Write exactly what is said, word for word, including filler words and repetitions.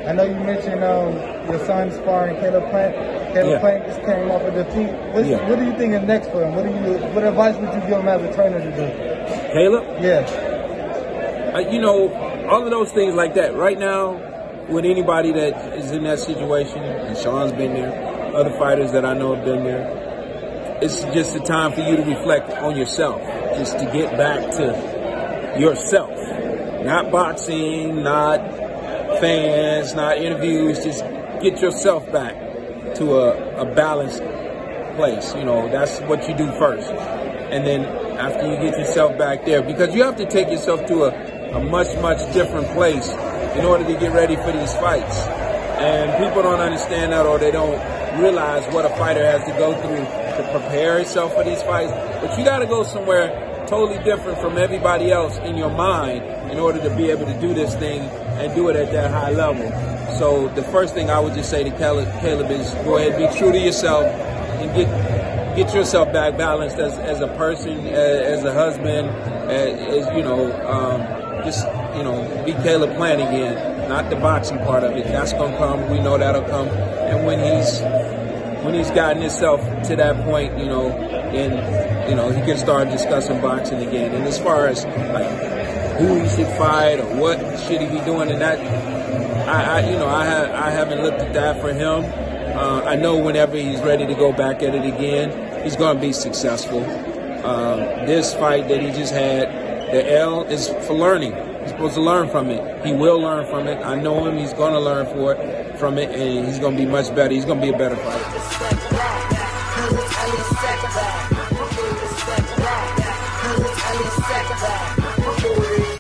I know you mentioned um, your son sparring Caleb Plant. Caleb Yeah. Plant just came off a defeat. What's, Yeah. What do you think is next for him? What do you? What advice would you give him as a trainer to do? Caleb? Yeah. Uh, you know, all of those things like that. Right now, with anybody that is in that situation, and Sean's been there, other fighters that I know have been there, it's just a time for you to reflect on yourself, just to get back to yourself. Not boxing, not fans, not interviews, just get yourself back to a, a balanced place. You know, that's what you do first. And then after you get yourself back there, because you have to take yourself to a, a much, much different place in order to get ready for these fights. And people don't understand that, or they don't realize what a fighter has to go through to prepare himself for these fights. But you got to go somewhere totally different from everybody else in your mind in order to be able to do this thing and do it at that high level. So the first thing I would just say to Caleb, Caleb is go ahead, be true to yourself, and get get yourself back balanced as, as a person, as, as a husband, as, as you know, um, just, you know, be Caleb Plant again, not the boxing part of it. That's going to come. We know that'll come. And when he's when he's gotten himself to that point, you know, then, you know, he can start discussing boxing again. And as far as, like, who he should fight or what should he be doing, and that, I, I you know, I, ha I haven't looked at that for him. Uh, I know whenever he's ready to go back at it again, he's going to be successful. Uh, this fight that he just had, the L is for learning. He's supposed to learn from it. He will learn from it. I know him. He's going to learn for it, from it, and he's going to be much better. He's going to be a better fighter.